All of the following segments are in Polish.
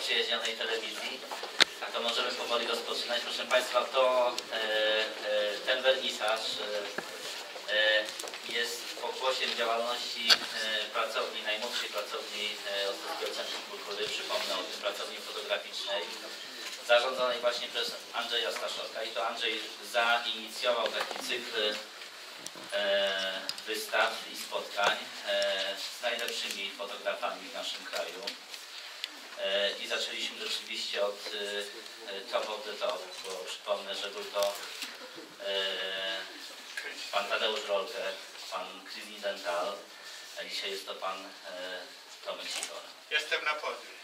zaprzyjaźnionej telewizji. To możemy powoli rozpoczynać. Proszę Państwa, to ten wernisaż jest pokłosiem działalności pracowni, najmłodszej pracowni Ostrowskiego Centrum Kultury, przypomnę o tym, pracowni fotograficznej, zarządzonej właśnie przez Andrzeja Staszowska. I to Andrzej zainicjował taki cykl wystaw i spotkań z najlepszymi fotografami w naszym kraju. I zaczęliśmy rzeczywiście od top of the top, bo przypomnę, że był to pan Tadeusz Rolker, pan Chris Nidenthal, a dzisiaj jest to pan Tomek Sikora. Jestem na podium.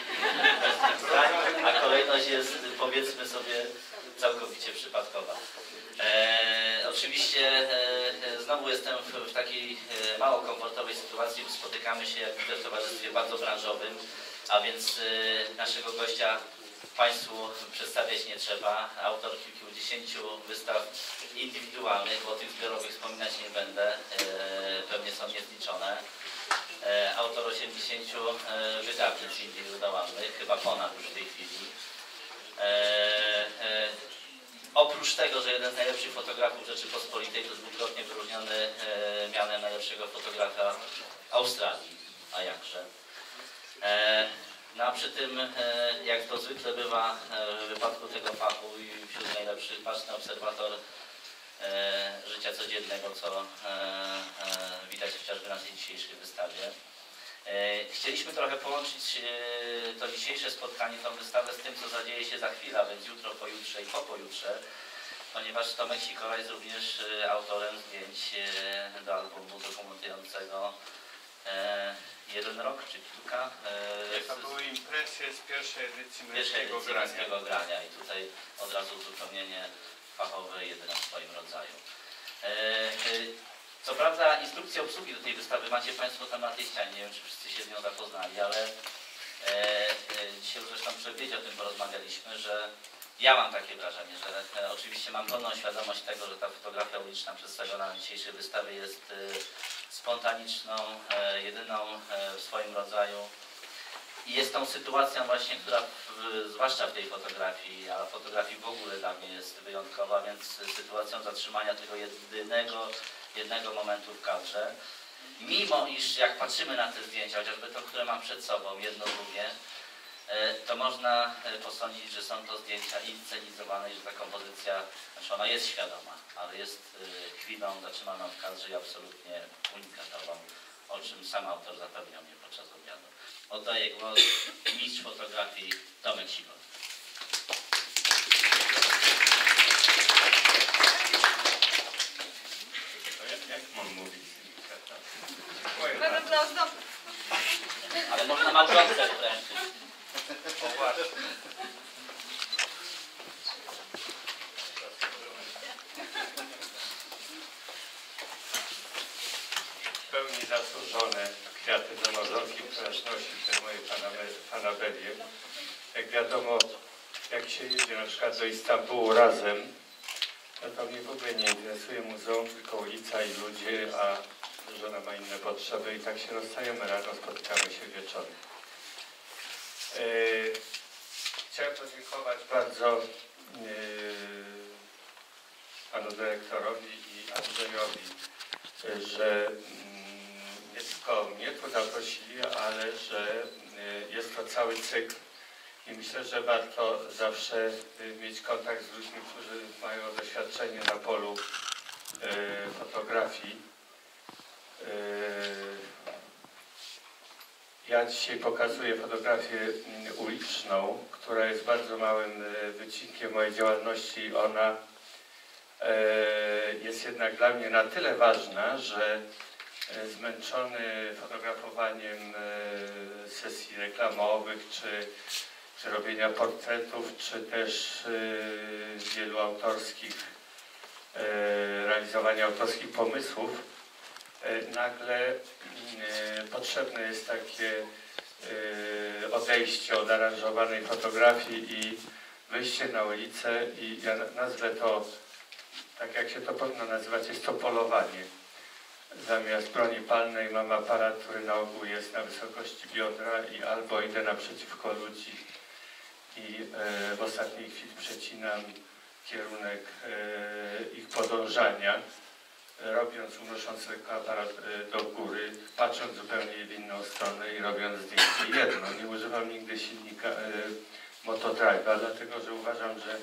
A kolejność jest, powiedzmy sobie, całkowicie przypadkowa. Oczywiście znowu jestem w takiej mało komfortowej sytuacji, bo spotykamy się jak w towarzystwie bardzo branżowym, a więc naszego gościa Państwu przedstawiać nie trzeba. Autor kilkudziesięciu wystaw indywidualnych, bo o tych zbiorowych wspominać nie będę, pewnie są niezliczone. Autor 80 wydawnictw indywidualnych, chyba ponad już w tej chwili. Oprócz tego, że jeden z najlepszych fotografów Rzeczypospolitej, to jest dwukrotnie wyróżniony mianem najlepszego fotografa Australii, a jakże. No a przy tym, jak to zwykle bywa w wypadku tego fachu i wśród najlepszych, baczny obserwator życia codziennego, co widać chociażby na tej dzisiejszej wystawie. Chcieliśmy trochę połączyć to dzisiejsze spotkanie, tą wystawę z tym, co zadzieje się za chwilę, a więc jutro, pojutrze i po pojutrze, ponieważ Tomek Sikora jest również autorem zdjęć do albumu dokumentującego jeden rok czy kilka. To były impresje z pierwszej edycji męskiego grania i tutaj od razu uzupełnienie fachowe, jedyne w swoim rodzaju. Co prawda instrukcję obsługi do tej wystawy macie Państwo tam na tej ścianie, nie wiem czy wszyscy się z nią zapoznali, ale dzisiaj zresztą przy obiedzie o tym porozmawialiśmy, że ja mam takie wrażenie, że oczywiście mam pełną świadomość tego, że ta fotografia uliczna przedstawiona na dzisiejszej wystawie jest spontaniczną, jedyną w swoim rodzaju. I jest tą sytuacją właśnie, która zwłaszcza w tej fotografii, a fotografii w ogóle dla mnie jest wyjątkowa, więc sytuacją zatrzymania tego jednego momentu w kadrze. Mimo iż jak patrzymy na te zdjęcia, chociażby to, które mam przed sobą, jedno, drugie, to można posądzić, że są to zdjęcia inscenizowane i że ta kompozycja, znaczy ona jest świadoma, ale jest chwilą zatrzymaną w kadrze i absolutnie unikatową, o czym sam autor zapewniał mnie podczas obiadu. Oddaję głos mistrz fotografii Tomek Sikora. Jak mam mówić? Ale można małżonkę wręczyć. O właśnie. W pełni zasłużone kwiaty do małżonki, które nosi te moje fanaberie. Jak wiadomo, jak się jedzie na przykład do Istambułu razem, no to mnie w ogóle nie interesuje muzeum, tylko ulica i ludzie, a żona ma inne potrzeby i tak się rozstajemy rano, spotykamy się wieczorem. Chciałem podziękować bardzo panu dyrektorowi i Andrzejowi, że nie tylko mnie tu zaprosili, ale że jest to cały cykl i myślę, że warto zawsze mieć kontakt z ludźmi, którzy mają doświadczenie na polu fotografii. Ja dzisiaj pokazuję fotografię uliczną, która jest bardzo małym wycinkiem mojej działalności. Ona jest jednak dla mnie na tyle ważna, że zmęczony fotografowaniem sesji reklamowych, czy robienia portretów, czy też wielu autorskich, realizowania autorskich pomysłów, nagle potrzebne jest takie odejście od aranżowanej fotografii i wyjście na ulicę i ja nazwę to, tak jak się to powinno nazywać, jest to polowanie. zamiast broni palnej mam aparat, który na ogół jest na wysokości biodra i albo idę naprzeciwko ludzi i w ostatniej chwili przecinam kierunek ich podążania, unosząc lekko aparat do góry, patrząc zupełnie w inną stronę i robiąc zdjęcie jedno. Nie używam nigdy silnika motodrive'a, dlatego że uważam, że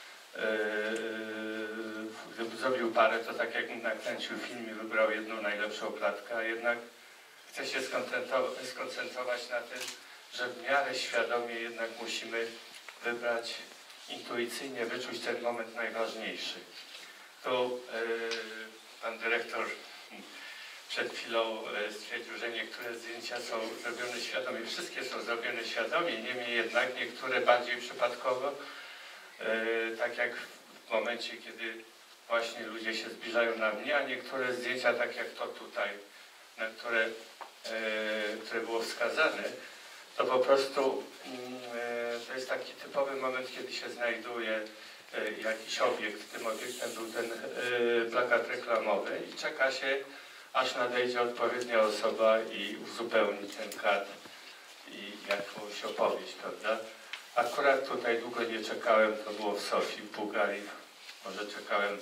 gdybym zrobił parę, to tak jakbym nakręcił film i wybrał jedną najlepszą klatkę, a jednak chcę się skoncentrować na tym, że w miarę świadomie jednak musimy wybrać, intuicyjnie wyczuć ten moment najważniejszy. Tu pan dyrektor przed chwilą stwierdził, że niektóre zdjęcia są zrobione świadomie. Wszystkie są zrobione świadomie, niemniej jednak niektóre bardziej przypadkowo, tak jak w momencie, kiedy właśnie ludzie się zbliżają na mnie, a niektóre zdjęcia, tak jak to tutaj, na które było wskazane, to po prostu to jest taki typowy moment, kiedy się znajduje jakiś obiekt. Tym obiektem był ten plakat reklamowy i czeka się, aż nadejdzie odpowiednia osoba i uzupełni ten kadr i jakąś opowieść, prawda? Akurat tutaj długo nie czekałem, to było w Sofii, w Bułgarii. Może czekałem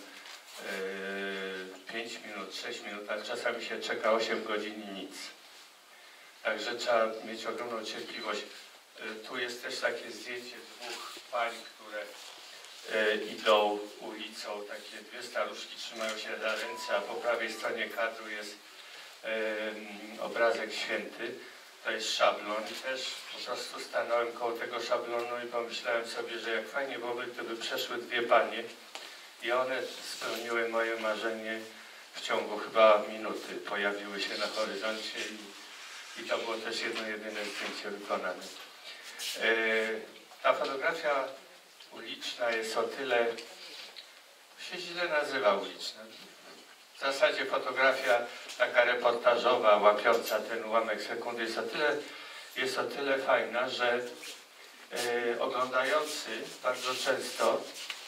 5 minut, 6 minut, ale czasami się czeka 8 godzin i nic. Także trzeba mieć ogromną cierpliwość. Tu jest też takie zdjęcie dwóch pań, które idą ulicą, takie dwie staruszki trzymają się za ręce, a po prawej stronie kadru jest obrazek święty. To jest szablon i też po prostu stanąłem koło tego szablonu i pomyślałem sobie, że jak fajnie byłoby, gdyby przeszły dwie panie i one spełniły moje marzenie w ciągu chyba minuty. Pojawiły się na horyzoncie i to było też jedyne zdjęcie wykonane. Ta fotografia uliczna jest o tyle, się źle nazywa uliczna. W zasadzie fotografia taka reportażowa, łapiąca ten ułamek sekundy jest o tyle fajna, że oglądający bardzo często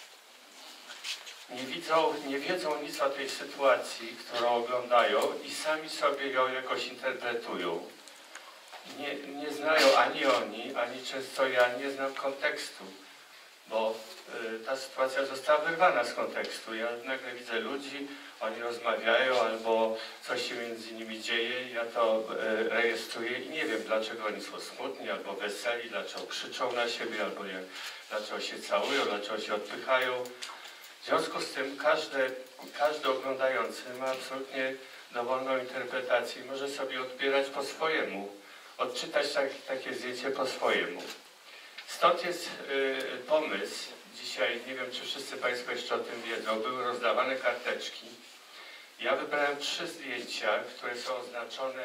nie wiedzą nic o tej sytuacji, którą oglądają i sami sobie ją jakoś interpretują. Nie znają ani oni, ani często ja nie znam kontekstu, bo ta sytuacja została wyrwana z kontekstu. Ja nagle widzę ludzi, oni rozmawiają albo coś się między nimi dzieje, ja to rejestruję i nie wiem, dlaczego oni są smutni albo weseli, dlaczego krzyczą na siebie, albo dlaczego się całują, dlaczego się odpychają. W związku z tym każdy oglądający ma absolutnie dowolną interpretację i może sobie odbierać po swojemu, odczytać takie zdjęcie po swojemu. Stąd jest pomysł, dzisiaj nie wiem, czy wszyscy Państwo jeszcze o tym wiedzą, były rozdawane karteczki. Ja wybrałem 3 zdjęcia, które są oznaczone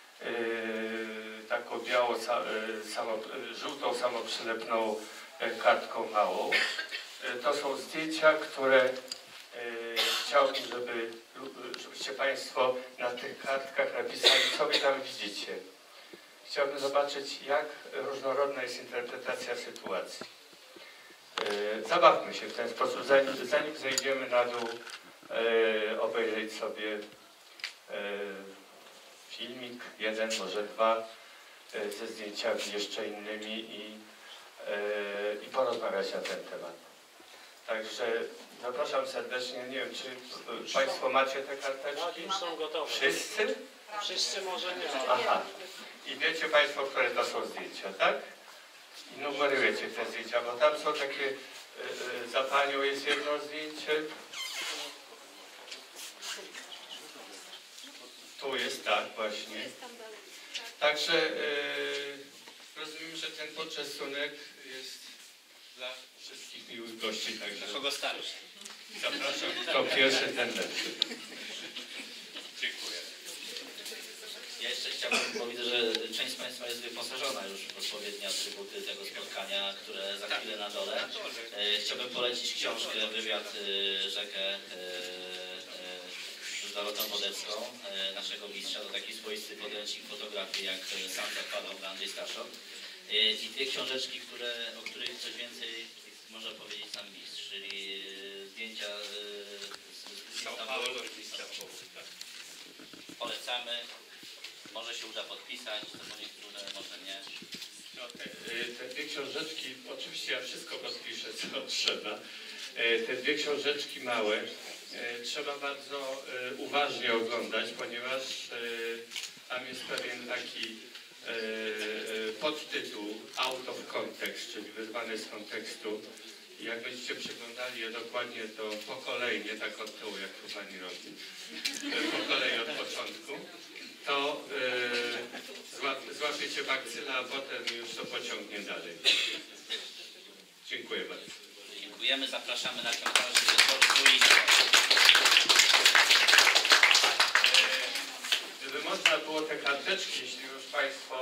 taką białą, żółtą samoprzylepną kartką małą. To są zdjęcia, które chciałbym, żebyście Państwo na tych kartkach napisali, co Wy tam widzicie. Chciałbym zobaczyć, jak różnorodna jest interpretacja sytuacji. Zabawmy się w ten sposób, zanim zejdziemy na dół, obejrzeć sobie filmik, jeden, może 2, ze zdjęciami jeszcze innymi i porozmawiać na ten temat. Także zapraszam serdecznie. Nie wiem, czy Państwo macie te karteczki? Już są gotowe. Wszyscy? Wszyscy może nie. Aha. I wiecie Państwo, które to są zdjęcia, tak? I numerujecie te zdjęcia, bo tam są takie, za Panią jest jedno zdjęcie. Tu jest, tak, właśnie. Także rozumiem, że ten poczęstunek jest dla wszystkich miłych gości, także Kogo starszy? zapraszam, kto pierwszy, ten lepszy. Dziękuję. Ja jeszcze chciałbym, bo widzę, że część z Państwa jest wyposażona już w odpowiednie atrybuty tego spotkania, które za chwilę na dole. Chciałbym polecić książkę, wywiad rzekę z Dorotą Wodecką, naszego mistrza. To taki swoisty podręcznik fotografii, jak sam zakładał Andrzej Staszok. I 2 książeczki, o których coś więcej może powiedzieć sam mistrz, czyli zdjęcia z Istanbulu. polecamy. Może się uda podpisać, to są niektóre, może nie. No, te dwie książeczki, oczywiście ja wszystko podpiszę, co trzeba. Te dwie książeczki małe trzeba bardzo uważnie oglądać, ponieważ tam jest pewien taki podtytuł out of context, czyli wyrwany z kontekstu. I jak będziecie przeglądali je dokładnie, to po kolei, nie tak od tyłu, jak to pani robi, po kolei od początku, to złapiecie bakcyla, a potem już to pociągnie dalej. Dziękuję bardzo. Dziękujemy, zapraszamy na komentarze wyborów Luisa. Gdyby można było te karteczki, jeśli już Państwo